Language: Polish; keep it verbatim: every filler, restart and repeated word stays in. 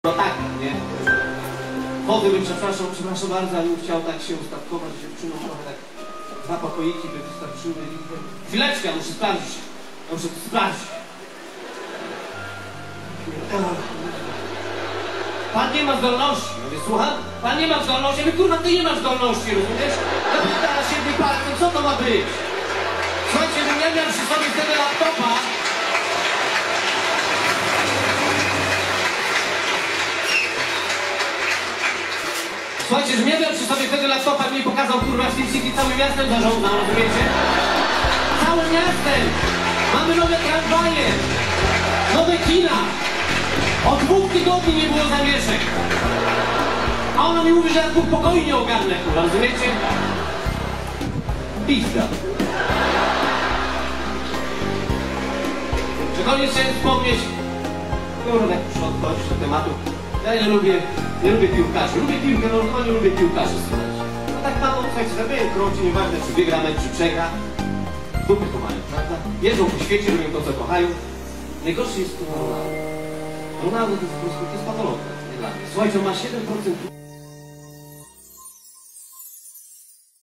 No tak, nie? Wody bym, przepraszam, przepraszam bardzo, ale bym chciał tak się ustatkować z dziewczyną, trochę tak dwa pokoiki by wystarczyły. Chwileczkę, ja muszę sprawdzić. Ja muszę to sprawdzić. Pan nie ma zdolności, mówię, słucham? Pan nie ma zdolności, ale kurwa, ty nie masz zdolności, rozumiesz? Zapytała się mnie palcem, co to ma być? Słuchajcie, że ja miałem przy sobie wtedy laptopa. Słuchajcie, że nie miałem przy sobie wtedy laptopa i mi pokazał, kurwa, w SimCity całym miastem zarządzał, rozumiecie? Całym miastem! Mamy nowe tramwaje! Nowe kina! Od dwóch tygodni nie było zamieszek! A ona mi mówi, że ja dwóch pokoi nie ogarnę, kurwa, rozumiecie? Pizda. Że koniec chciałem wspomnieć, kurwa, jak muszę odchodzić do tematu. Ja nie lubię, nie lubię piłkarzy. Lubię piłkę, no normalnie lubię piłkarzy, słuchajcie. No tak mam, słuchajcie, zabiję kroci, nieważne czy wygra mecz, czy przegra. Dupy to mają, prawda? Jeżdżą po świecie, robią to, co kochają. Najgorszy jest to Ronaldo. Ronaldo to jest po prostu, to jest patologia, nie dla mnie. Słuchajcie, on ma siedem procent